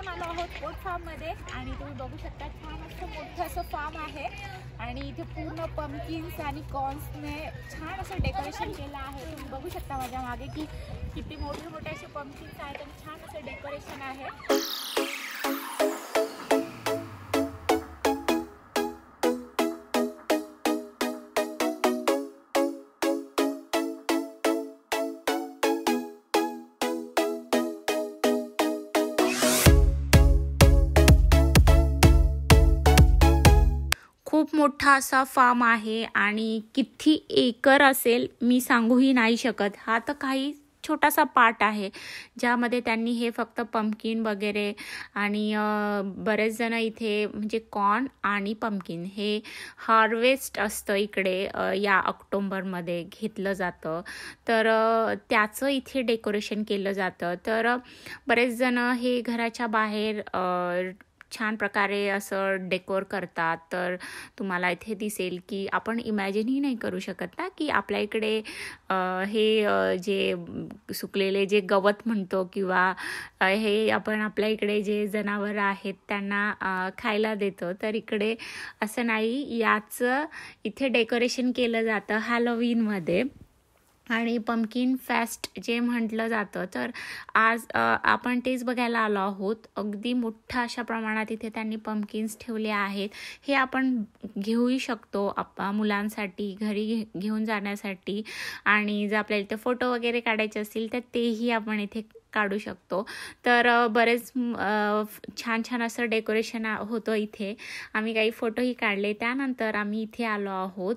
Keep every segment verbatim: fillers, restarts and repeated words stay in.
आलो आहोत ओट फार्म मध्ये आणि तुम्ही बघू शकता छान असं मोठं असं फार्म आहे आणि इथे पूर्ण पंपकिन्स आणि कॉर्न्सने छान असं डेकोरेशन केलं आहे। तुम्ही बघू शकता माझ्या मागे की किती मोठे मोठे असे पंपकिन्स आहेत आणि छान असं डेकोरेशन आहे। खूप मोठा असा फार्म आहे आणि किती एकर असेल मी सांगूही नाही शकत। हा तर काही छोटासा पार्ट आहे ज्यामध्ये त्यांनी हे फक्त पंपकिन वगैरे आणि बरेच जण इथे म्हणजे कॉर्न आणि पंपकिन हे हार्वेस्ट असतं इकडे या ऑक्टोबरमध्ये घेतलं जातं, तर त्याचं इथे डेकोरेशन केलं जातं। तर बरेच जण हे घराच्या बाहेर छान प्रकारे असं डेकोर करतात। तर तुम्हाला इथे दिसेल की आपण इमॅजिनही नाही करू शकत ना की आपल्या इकडे हे जे सुकलेले जे गवत म्हणतो किंवा हे आपण आपल्या इकडे जे जनावर आहेत त्यांना खायला देतो, तर इकडे असं नाही, याचं इथे डेकोरेशन केलं जातं हॅलोवीनमध्ये आणि पंपकिन फेस्ट जे म्हटलं जातं। तर आज आपण तेच बघायला आलो आहोत। अगदी मोठ्या अशा प्रमाणात इथे त्यांनी पंपकिन्स ठेवले आहेत। हे आपण घेऊही शकतो आपल्या मुलांसाठी घरी घेऊन जाण्यासाठी, आणि जर आपल्याला इथे फोटो वगैरे काढायचे असतील तर तेही आपण इथे काढू शकतो। तर बरेच छान छान असं डेकोरेशन होतं इथे। आम्ही काही फोटोही काढले, त्यानंतर आम्ही इथे आलो आहोत।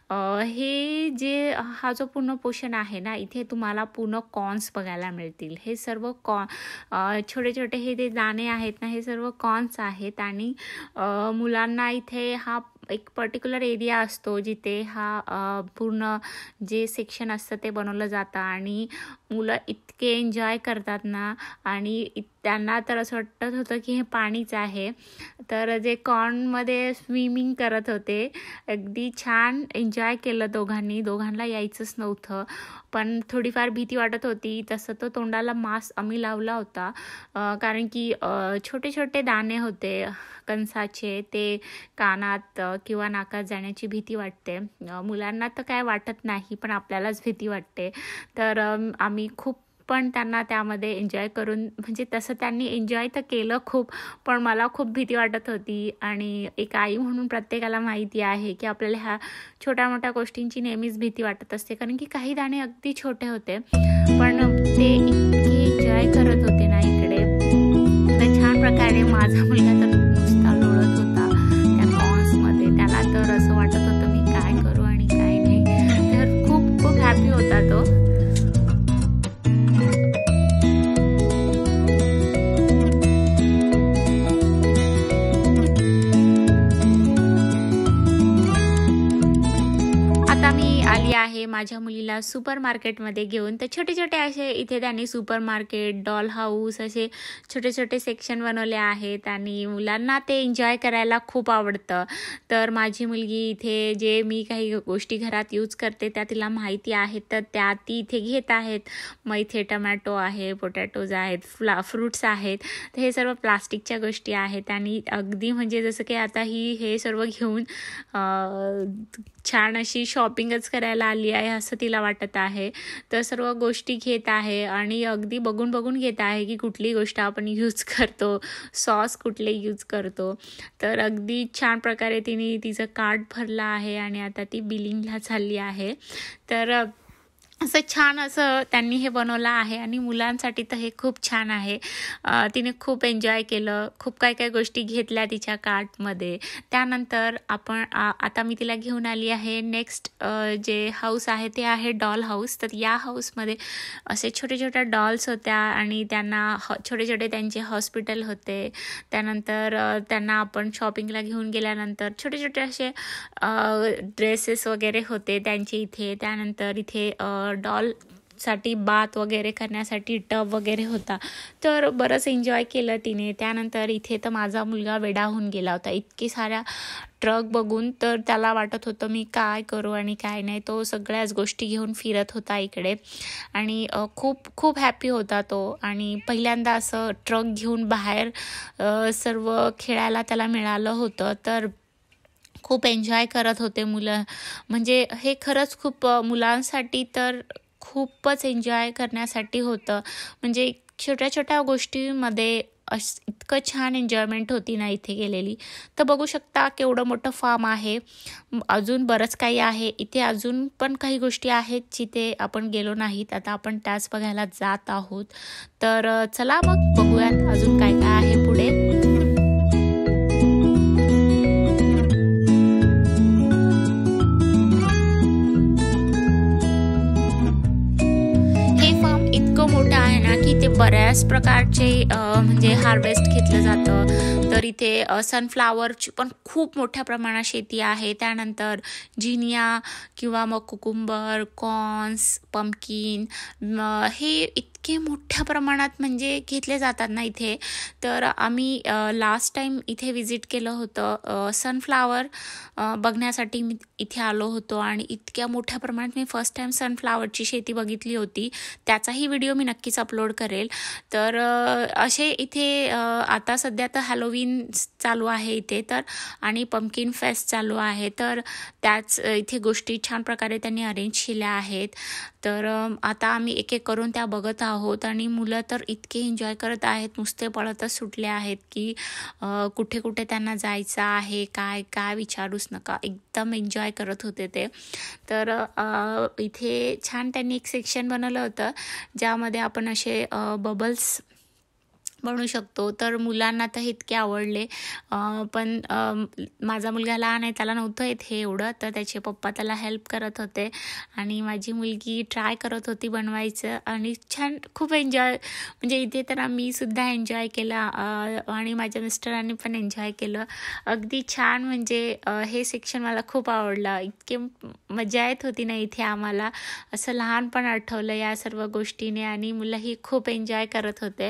हे जे हा जो पूर्ण पोर्शन आहे ना, इथे तुम्हाला पूर्ण कॉर्न्स बघायला मिळतील। हे सर्व कॉर्न छोटे छोटे हे जे दाणे आहेत ना, हे सर्व कॉर्न्स आहेत आणि मुलांना इथे हा एक पर्टिक्युलर एरिया असतो जिथे हा पूर्ण जे सेक्शन असतं ते बनवलं जातं आणि मुलं इतके एन्जॉय करतात ना, आणि त्यांना तर असं वाटत होतं की हे पाणीच आहे। तर जे कॉर्नमध्ये स्विमिंग करत होते, अगदी छान एन्जॉय केलं दोघांनी। दोघांना यायचंच नव्हतं पण थोडीफार भीती वाटत होती। तसं तो तोंडाला मास्क आम्ही लावला होता कारण की छोटे छोटे दाणे होते कणसाचे, ते कानात किंवा नाकात जाण्याची भीती वाटते। मुलांना तर काय वाटत नाही पण आपल्यालाच भीती वाटते। तर आम्ही खूप पण त्यांना त्यामध्ये एन्जॉय करून, म्हणजे तसं त्यांनी एन्जॉय तर केलं खूप, पण मला खूप भीती वाटत होती। आणि एक आई म्हणून प्रत्येकाला माहिती आहे की आपल्याला ह्या छोट्या मोठ्या गोष्टींची नेहमीच भीती वाटत असते, कारण की काही दाणे अगदी छोटे होते पण ते इतके एन्जॉय करत होते ना इकडे। तर छान प्रकारे माझा मुलगा तर नुसता लोळत होता त्या कॉर्न्समध्ये। त्याला तर असं वाटत होतं मी काय करू आणि काय नाही, तर खूप खूप हॅपी होता तो। आली आहे माझ्या मुलीला सुपर मार्केटमध्ये घेऊन। तर छोटे छोटे असे इथे त्यांनी सुपर मार्केट, डॉल हाऊस असे छोटे छोटे सेक्शन बनवले आहेत आणि मुलांना ते एन्जॉय करायला खूप आवडतं। तर माझी मुलगी इथे जे मी काही गोष्टी घरात यूज करते त्या तिला माहिती आहेत, तर त्या ती इथे घेत आहेत। मग इथे टमॅटो आहे, पोटॅटोज आहेत, फ्ला फ्रूट्स आहेत, तर हे सर्व प्लास्टिकच्या गोष्टी आहेत आणि अगदी म्हणजे जसं की आता ही हे सर्व घेऊन छान अशी शॉपिंगच करायला आली आहे असं तिला वाटत आहे। तर सर्व गोष्टी घेत आहे आणि अगदी बघून बघून घेत आहे की कुठली गोष्ट आपण यूज करतो, सॉस कुठले यूज करतो। तर अगदी छान प्रकारे तिने तिचं कार्ट भरलं आहे आणि आता ती बिलिंगला चालली आहे। तर असं छान असं त्यांनी हे बनवलं आहे आणि मुलांसाठी तर हे खूप छान आहे। तिने खूप एन्जॉय केलं, खूप काय काय गोष्टी घेतल्या तिच्या कार्टमध्ये। त्यानंतर आपण आता मी तिला घेऊन आली आहे नेक्स्ट जे हाऊस आहे ते आहे डॉल हाऊस। तर या हाऊसमध्ये असे छोटे छोट्या डॉल्स होत्या आणि त्यांना छोटे छोटे त्यांचे हॉस्पिटल होते। त्यानंतर त्यांना आपण शॉपिंगला घेऊन गेल्यानंतर छोटे छोटे असे ड्रेसेस वगैरे होते त्यांचे इथे। त्यानंतर इथे डॉल साठी बाथ वगैरे करण्यासाठी टब वगैरे होता, तर बरंच एन्जॉय केलं तिने. त्यानंतर इथे तर माझा मुलगा वेडा होऊन गेला होता इतकी साऱ्या ट्रक बघून, तर त्याला वाटत होतं मी काय करू आणि काय नाही. तो सगळ्याच गोष्टी घेऊन फिरत होता इकडे आणि खूप खूप हॅपी होता तो. आणि पहिल्यांदा असं ट्रक घेऊन बाहेर सर्व खेळायला त्याला मिळालं होतं, तर खूप एन्जॉय करत होते मुलं. म्हणजे हे खरंच खूप मुलांसाठी तर खूपच एन्जॉय करण्यासाठी होतं. म्हणजे छोट्या छोट्या गोष्टीमध्ये अस इतकं छान एन्जॉयमेंट होती ना इथे गेलेली. तर बघू शकता केवढं मोठं फार्म आहे. अजून बरंच काही आहे इथे, अजून पण काही गोष्टी आहेत जिथे आपण गेलो नाहीत. आता आपण त्याच बघायला जात आहोत. तर चला मग बघूयात अजून काय काय आहे पुढे. बऱ्याच प्रकारचे म्हणजे हार्वेस्ट घेतलं जातं. तर इथे सनफ्लावरची पण खूप मोठ्या प्रमाणात शेती आहे. त्यानंतर झिनिया किंवा मग कुकुंबर, कॉर्न्स, पंपकिन हे इतके मोठ्या प्रमाणात म्हणजे घेतले जातात ना इथे. तर आम्ही लास्ट टाइम इथे विजिट केलं होतं सनफ्लावर बघण्यासाठी. मी इथे आलो होतो आणि इतक्या मोठ्या प्रमाणात मी फर्स्ट टाइम सनफ्लावरची शेती बघितली होती. त्याचाही व्हिडिओ मी नक्कीच अपलोड करेल. तर असे इथे आता सध्या तर हॅलोवीन चालू आहे इथे, तर आणि पंपकिन फेस्ट चालू आहे. तर त्याच इथे गोष्टी छान प्रकारे त्यांनी अरेंज केल्या आहेत. तर आता आम्ही एक एक करून त्या बघत आहोत आणि मुलं तर इतके एन्जॉय करत आहेत, नुसते पळतच सुटले आहेत की कुठे कुठे त्यांना जायचं आहे, काय काय विचारूच नका. एकदम एन्जॉय करत होते ते. तर इथे छान त्यांनी एक सेक्शन बनवलं होतं ज्यामध्ये आपण असे बबल्स बनवू शकतो. तर मुलांना तर इतके आवडले, पण माझा मुलगा लहान आहे, त्याला नव्हतं येत हे एवढं. तर त्याचे पप्पा त्याला हेल्प करत होते आणि माझी मुलगी ट्राय करत होती बनवायचं आणि छान खूप एन्जॉय. म्हणजे इथे तर मी सुद्धा एन्जॉय केला आणि माझ्या मिस्टरांनी पण एन्जॉय केलं. अगदी छान. म्हणजे हे सेक्शन मला खूप आवडलं. इतके मजा येत होती ना इथे आम्हाला. असं लहानपण आठवलं या सर्व गोष्टीने आणि मुलंही खूप एन्जॉय करत होते.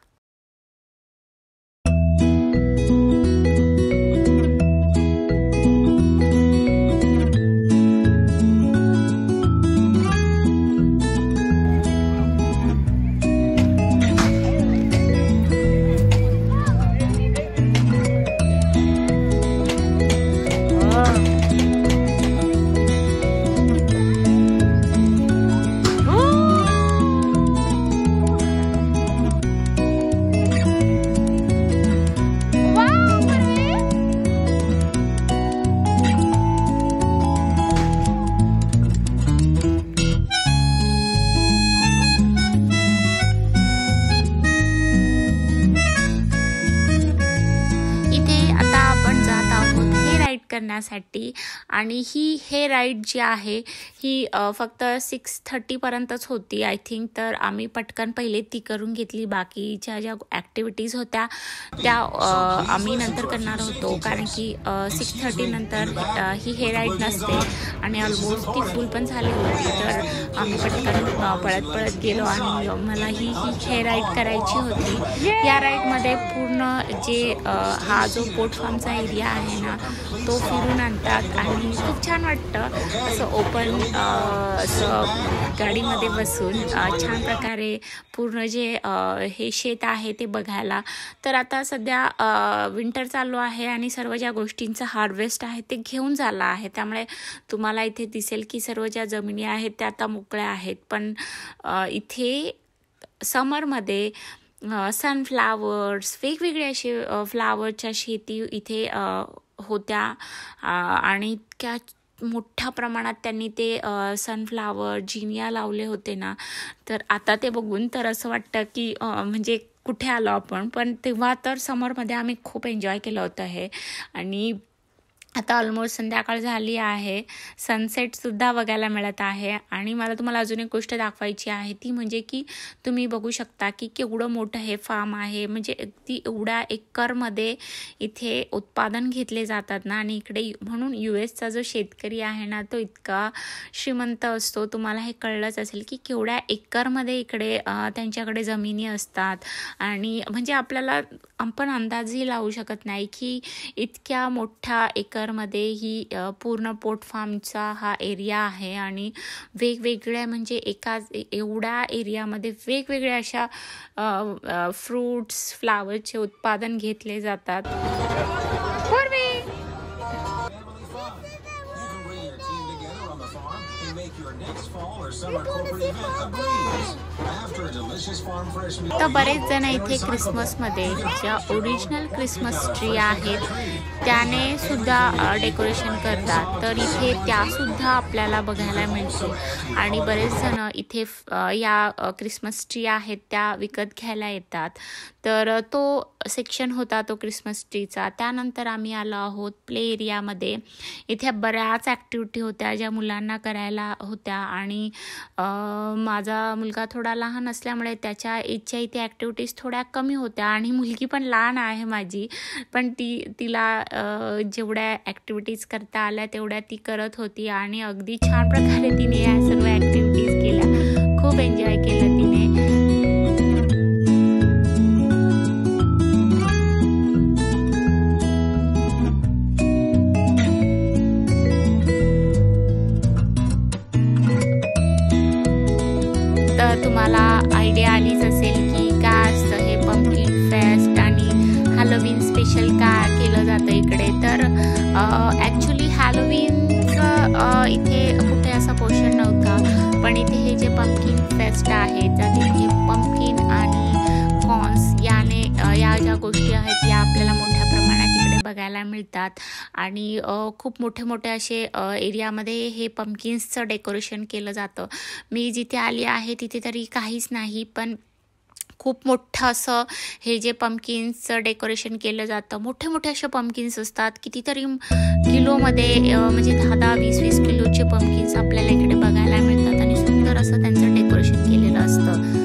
करण्यासाठी आणि ही हे राईड जी आहे ही फक्त सिक्स थर्टीपर्यंतच होती आय थिंक. तर आम्ही पटकन पहिले ती करून घेतली. बाकीच्या ज्या ॲक्टिव्हिटीज होत्या त्या आम्ही नंतर करणार होतो, कारण की सिक्स थर्टी नंतर ही हे राईड नसते आणि ऑलमोस्ट ती फुल पण झाली होती. तर आम्ही पटकन पळत पळत गेलो आणि मला ही ही हे राईड करायची होती. या राईडमध्ये पूर्ण जे हा जो पोर्ट फार्मचा एरिया आहे ना तो फिरून आणतात आणि खूप छान वाटतं असं ओपन असं गाडीमध्ये बसून छान प्रकारे पूर्ण जे हे शेत आहे ते बघायला. तर आता सध्या विंटर चालू आहे आणि सर्व ज्या गोष्टींचा हार्वेस्ट आहे ते घेऊन झाला आहे. त्यामुळे तुम्हाला इथे दिसेल की सर्व ज्या जमिनी आहेत त्या आता मोकळ्या आहेत. पण इथे समरमध्ये सनफ्लावर्स वेगवेगळे असे फ्लावरच्या शेती इथे होत्या आणि इतक्या मोठ्या प्रमाणात त्यांनी ते सनफ्लावर जिनिया लावले होते ना. तर आता ते बघून तर असं वाटतं की म्हणजे कुठे आलो आपण. पण तेव्हा तर समरमध्ये आम्ही खूप एन्जॉय केलं होतं हे. आणि आता ऑलमोस्ट संध्याकाळ झाली आहे, सनसेटसुद्धा बघायला मिळत आहे. आणि मला तुम्हाला अजून एक गोष्ट दाखवायची आहे, ती म्हणजे की तुम्ही बघू शकता की केवढं मोठं हे फार्म आहे. म्हणजे अगदी एवढ्या एकरमध्ये इथे उत्पादन घेतले जातात ना. आणि इकडे म्हणून यू एसचा जो शेतकरी आहे ना, तो इतका श्रीमंत असतो. तुम्हाला हे कळलंच असेल की केवढ्या एकरमध्ये इकडे त्यांच्याकडे जमिनी असतात. आणि म्हणजे आपल्याला आपण अंदाजही लावू शकत नाही की इतक्या मोठ्या एकर मध्ये ही पूर्ण पोट फार्मचा हा एरिया आहे. आणि वेगवेगळ्या म्हणजे एकाच एवढ्या एरियामध्ये वेगवेगळ्या अशा फ्रूट्स फ्लावरचे उत्पादन घेतले जातात. तर बरेच जण इथे क्रिसमसमध्ये ज्या ओरिजिनल क्रिसमस ट्री आहेत त्याने सुद्धा डेकोरेशन करतात. तर इथे त्यासुद्धा आपल्याला बघायला मिळते. आणि बरेच जण इथे या क्रिसमस ट्री आहेत त्या विकत घ्यायला येतात. तर तो सेक्शन होता तो क्रिसमस ट्रीचा. त्यानंतर आम्ही आलो आहोत प्ले एरियामध्ये. इथे बऱ्याच ॲक्टिव्हिटी होत्या ज्या मुलांना करायला होत्या. आणि माझा मुलगा थोडा लहान असल्यामुळे त्याच्या एजच्या इथे ॲक्टिव्हिटीज थोड्या कमी होत्या. आणि मुलगी पण लहान आहे माझी, पण ती तिला जेवढ्या ॲक्टिव्हिटीज करता आल्या तेवढ्या ती करत होती. आणि अगदी छान प्रकारे तिने या सर्व ॲक्टिव्हिटीज केल्या. खूप एन्जॉय केलं तिने. तर तुम्हाला आयडिया आलीच असेल की काय असतं हे पंपकिन फेस्ट आणि हॅलोवीन स्पेशल काय केलं जातं इकडे. तर ॲक्च्युली हॅलोवीनचं इथे कुठे असा पोर्शन नव्हता, पण इथे हे जे पंपकिन फेस्ट आहे त्यात इथे पंपकिन आणि कॉर्न्स याने या ज्या गोष्टी आहेत या आपल्याला मोठ्या प्रमाणात इकडे बघायला मिळतात. आणि खूप मोठे मोठे असे एरियामध्ये हे पंपकिन्सचं डेकोरेशन केलं जातं. मी जिथे आली आहे तिथे तरी काहीच नाही, पण खूप मोठं असं हे जे पंपकिन्सचं डेकोरेशन केलं जातं. मोठे मोठे असे पंपकिन्स असतात, कितीतरी किलोमध्ये म्हणजे दहा दहा वीस वीस किलोचे पंपकिन्स आपल्याला इकडे बघायला मिळतात. आणि सुंदर असं त्यांचं डेकोरेशन केलेलं असतं.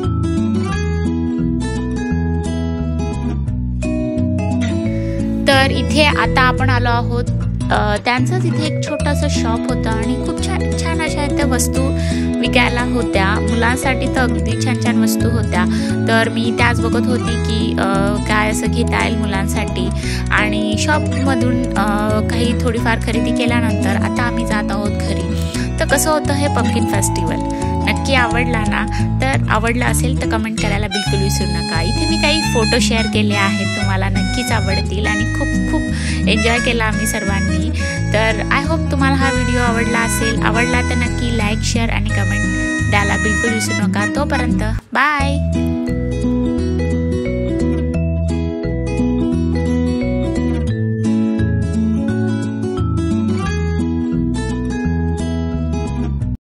तर इथे आता आपण आलो आहोत त्यांचंच इथे एक छोटंसं शॉप होतं आणि खूप छान छान अशा त्या वस्तू विकायला होत्या. मुलांसाठी तर अगदी छान छान वस्तू होत्या. तर मी त्याच बघत होती की काय असं घेता येईल मुलांसाठी. आणि शॉपमधून काही थोडीफार खरेदी केल्यानंतर आता आम्ही जात आहोत घरी. तर कसं होतं हे पंपकिन फेस्टिवल, नक्की आवडला ना? तर आवडला असेल तर कमेंट करायला बिलकुल विसरू नका. इथे मी काही फोटो शेअर केले आहेत, तुम्हाला नक्कीच आवडतील. आणि खूप खूप एन्जॉय केला आम्ही सर्वांनी. तर आय होप तुम्हाला हा व्हिडिओ आवडला असेल. आवडला तर नक्की लाईक शेअर आणि कमेंट द्यायला बिलकुल विसरू नका. तोपर्यंत बाय.